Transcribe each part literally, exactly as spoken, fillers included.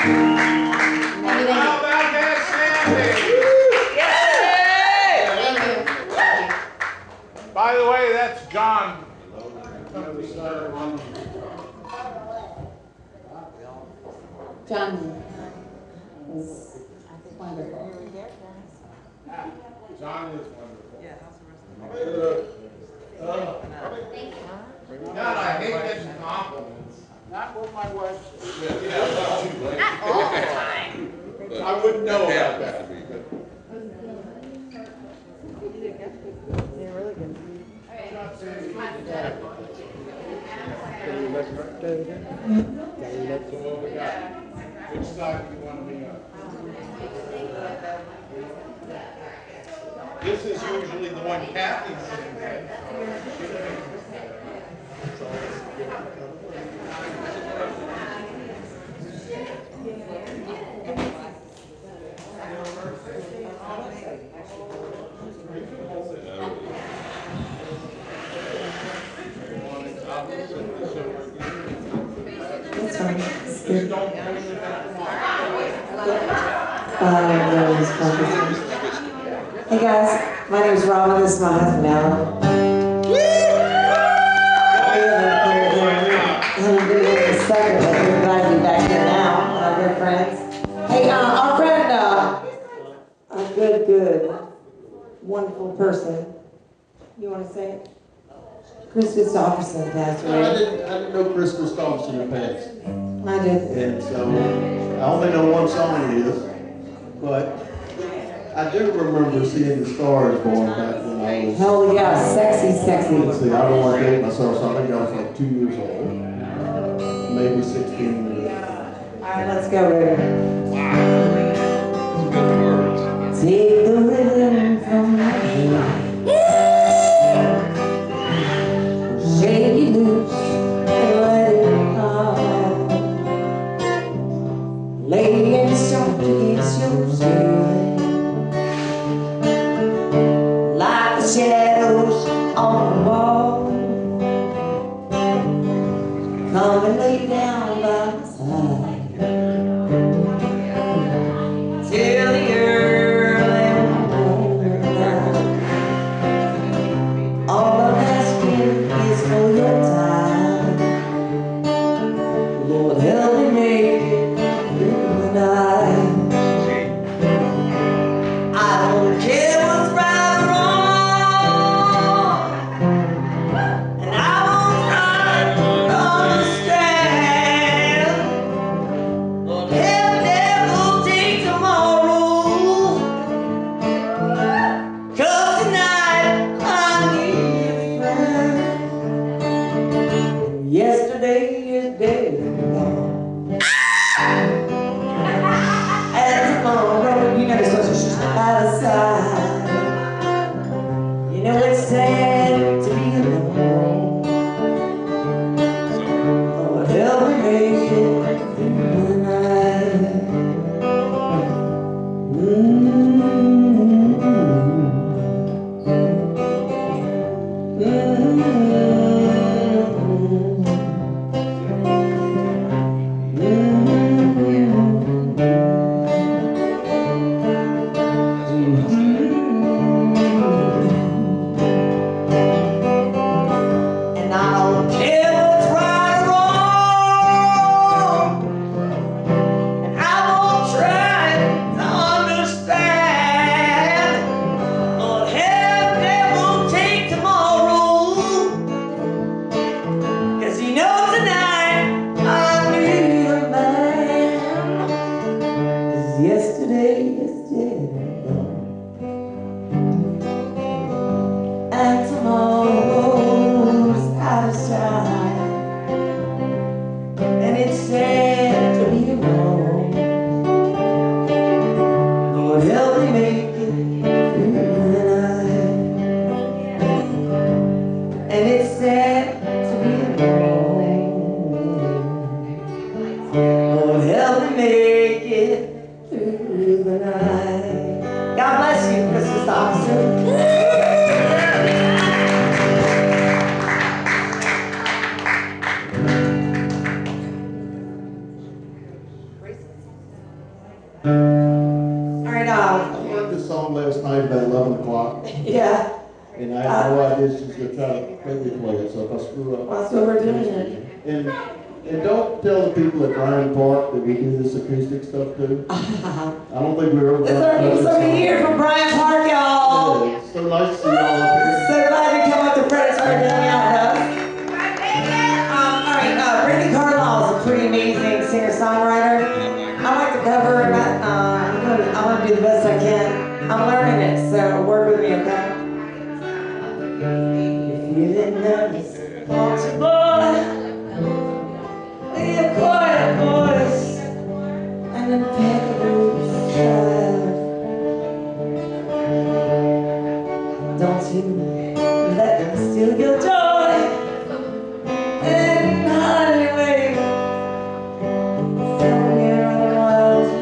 Thank you, How about that, Sandy? thank you. By the way, that's John. John is wonderful. John is wonderful. Yeah, how's the rest Uh, God, I hate getting compliments. Not what my wife said. Yeah, about you, Blake. Not all the time. I wouldn't know about that. Yeah, really good. So what we got? Which side do you want to be on? This is usually the one Kathy's sitting in. That's fine. It's good. Don't push it that far. Uh, no, it's fine. Hey guys, my name is Robin. This is my husband, Alan. We haven't been here in a second, but we're glad to be back here now. Uh, we're friends. Hey, uh, our friend, uh, a good, good, wonderful person. You want to say it? Chris Christopherson passed I away. didn't, I didn't know Chris Christopherson in the past. I did. And so, I only know one song it is, but I do remember seeing the Stars born back when I was, Hell yeah, sexy, sexy. let's see, I don't want to date myself, so I think I was like two years old, maybe sixteen years old. All right, let's go, Ritter. Good words. Take the rhythm from my hand. Shake it loose and let it out. Lay it soft against your skin, like the shadows on the wall. Come and lay down by my side till the early morning light. All I'm asking is for your time. Lord, help me make it through the night. I don't care what's right or wrong, and I won't try to understand. Lord, help me never take tomorrow, 'cause tonight I need a friend. Yesterday is dead and gone, and tomorrow, you know, it's just out of sight. You know it's sad to be alone. Lord, help me make it through the night. Mm-hmm. And I don't care what's right or wrong, and I won't try to understand. Lord, help me won't take tomorrow, 'cause you know tonight I need a man. 'Cause yesterday is dead and gone, and tomorrow's out of sight. And it's sad to be alone. Lord, help me make it through the night. And it's sad to be alone. Lord, help me make it through the night. God bless you, Chris Christopherson. um, I heard this song last night about eleven o'clock, yeah, and I had no idea she was gonna try to make me play it, so if I screw up. that's what we're doing it. And, and don't tell the people at Bryan Park that we do this acoustic stuff too. I don't think we're ever. It's our, it's our year from Bryan Park, y'all. Yeah, it's so nice to see y'all up here. So glad you come up to Fredericksburg and hang out with us. Um, all right, uh, Brittany Carlisle is a pretty amazing singer-songwriter. I like to cover that. Uh, I'm gonna, I'm gonna do the best I can. I'm learning it, so work with me, okay? If you didn't notice, country boy, with a quiet voice and impeccable style. Don't you let them steal your joy and hide it away from your own world.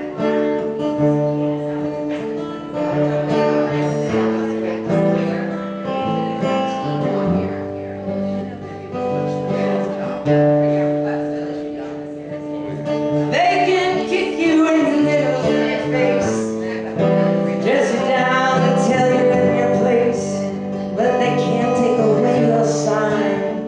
They can kick you in the little face, dress you down and tell you in your place, but they can't take away your shine.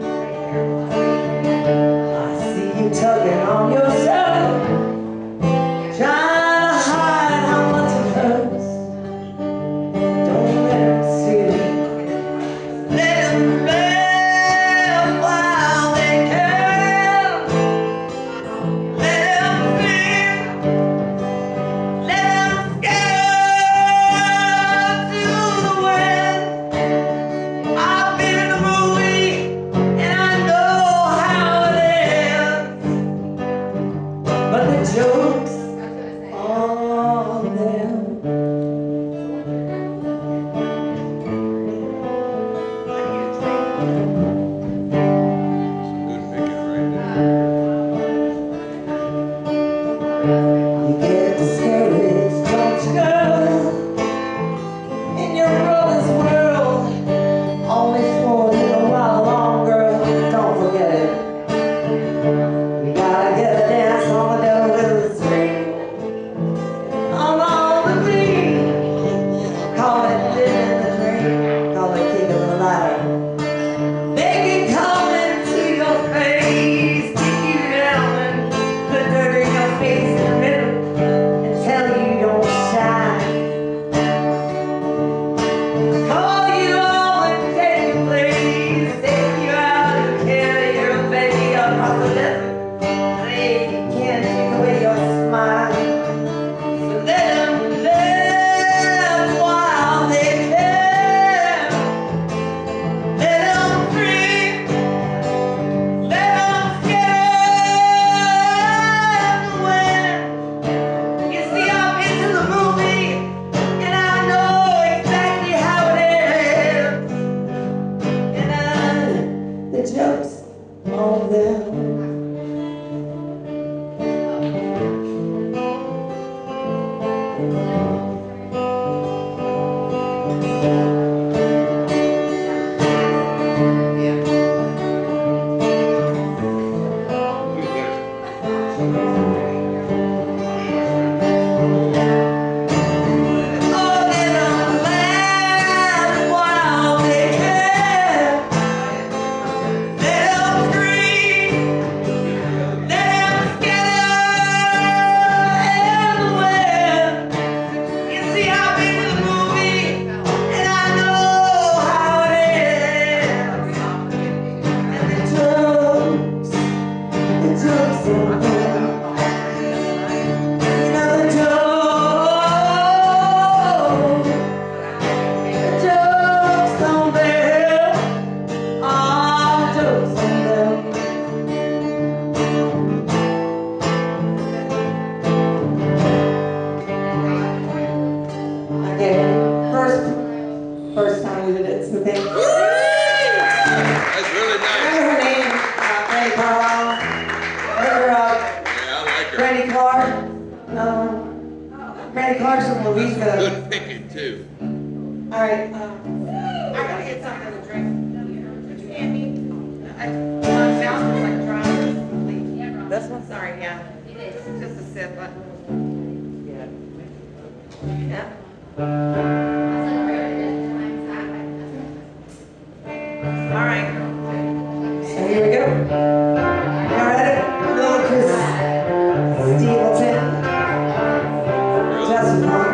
I see you tugging on yourself, trying to hide how much it hurts. Don't let them see it. Let them laugh while they can. Let them feel. Let them scare to the wind. I've been in the movie and I know how it ends, but the joke's on them. Good picking right there. You get discouraged, don't you, girl? In your brother's world, only for a little while longer. Don't forget it. We gotta get a dance on the devil with a string. On all the beat. Call it living the dream. Call it kicking the ladder. They can come into your face, kick you down and put dirt in your face in the middle and tell you don't shine. Call you all and take your place, take you out and carry your baby across the desert. They can't take away your smile. So let them live while they can. Let them free. Let them scare when you see I've been to the movie and I know exactly how it ends. And I, the joke's on them. Oh, let them laugh while they can. Let them scream. Let them scatter in the wind. You see, I've been to the movie and I know how it ends. And the jokes, the jokes on them. You know the joke, the joke's on them, all jokes on them. Okay, first, first time we did it, so thank you. That's really nice. Remember her name, uh, Brandy Carlisle? Remember, uh, Yeah, I like her. Brandy Clark? No. Brandy Clark's from Louisville. Good picking too. All right, um, I gotta get something to drink. Would you hand me? I, my mouth was like dry. This one? Sorry, yeah. Just a sip, but. Yeah. All right. So here we go. All right. Little Chris Stapleton. Just one.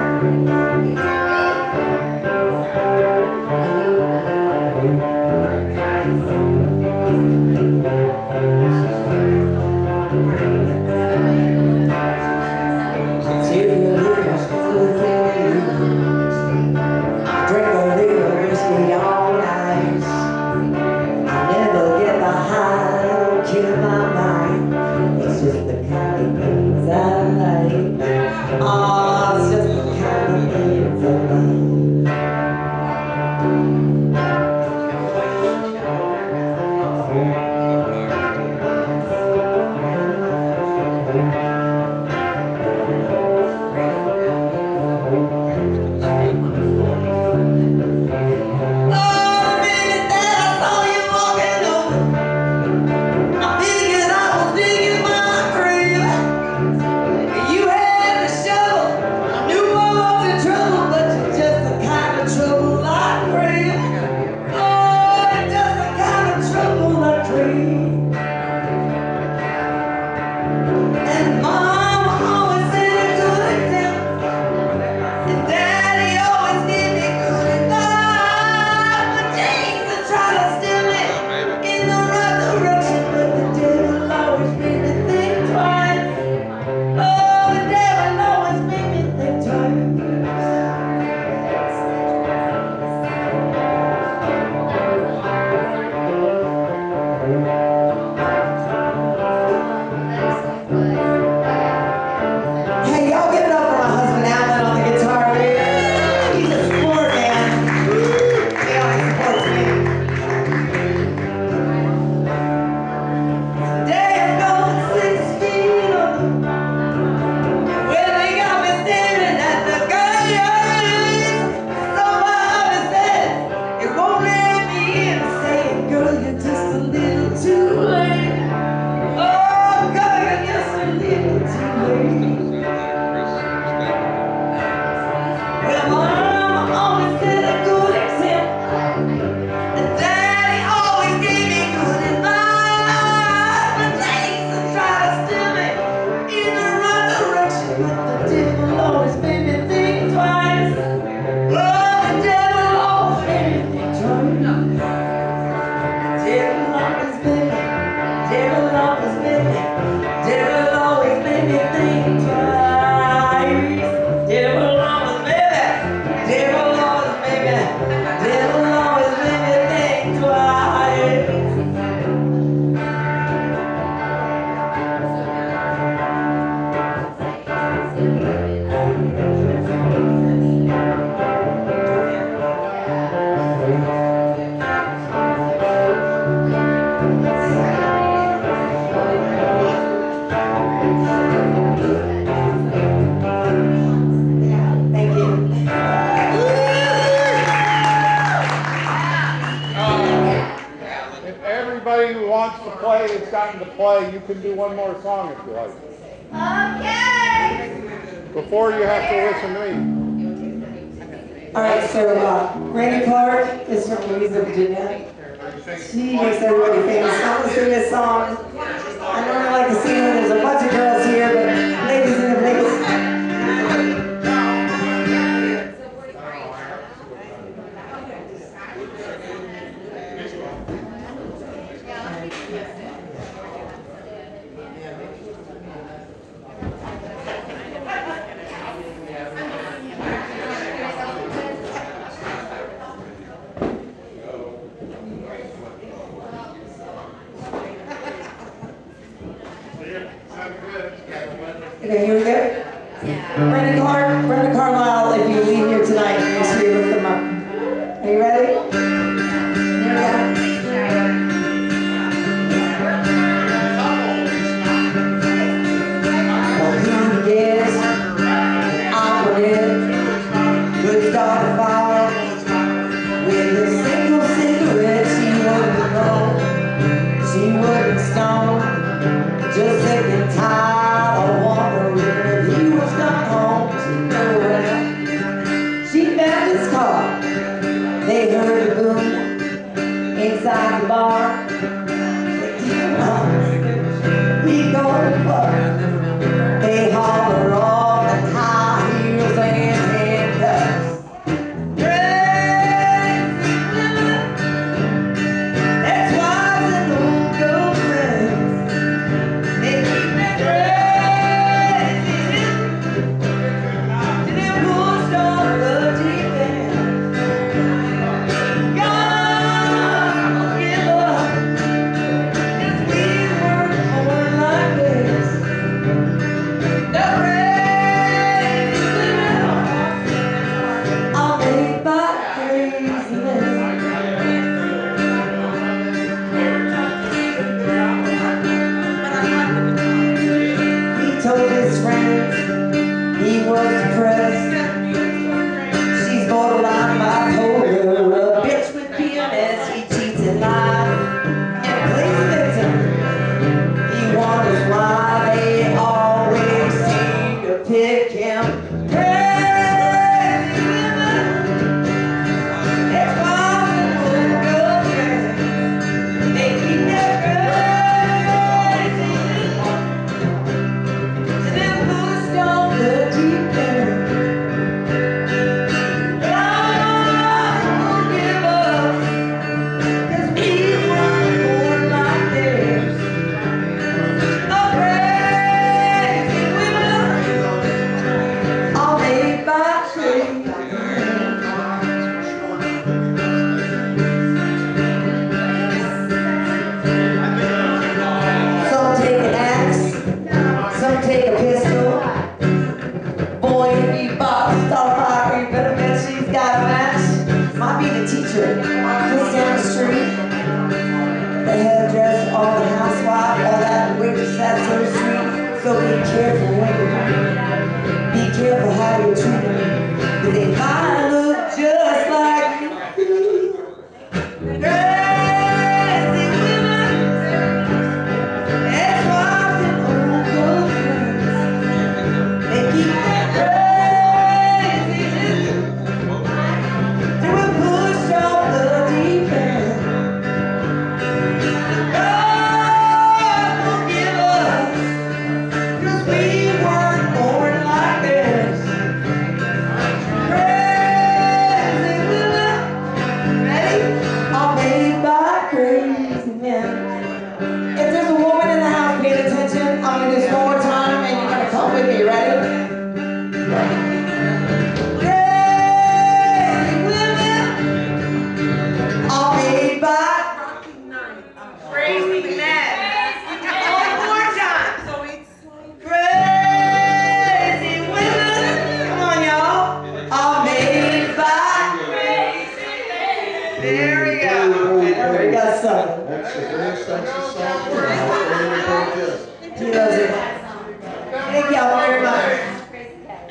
You can do one more song if you like. Okay. Before you have to listen to me. All right, so uh, Randy Clark is from Louisville, Virginia. She makes everybody famous. I'm gonna sing this song. I normally like to sing when there's a bunch of girls here, but ladies and ladies. Okay, here we go. Brenda Clark, Brenda Carlisle, if you leave here tonight, make sure you lift them up. Are you ready? Here we go. Well, he is operative, good start fire. With a single cigarette, she wouldn't know, she wouldn't stone, just sick and tired of wondering if he was not home.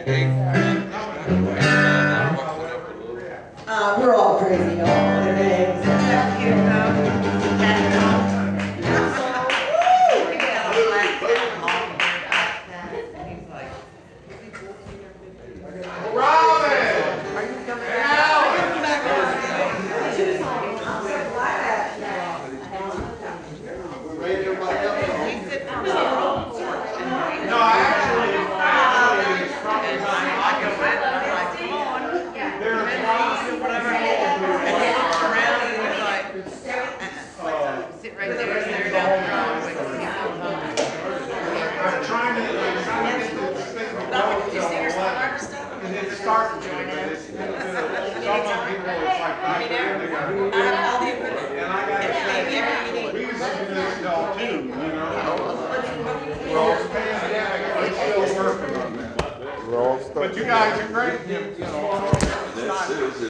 Hey. Uh, we're all crazy, y'all. It is. No, actually, actually, it's probably Sit right there, stare down the road. I'm trying to, I'm trying to get this thing to go Did you see your smarter stuff? and it's starting to, but it's, it's, uh, some people, it's like back there, they got, and I gotta say, we used to do this all too, you know? Well, it's pandemic, we're still working on that. We're all stuck. But you guys are great, you know. This is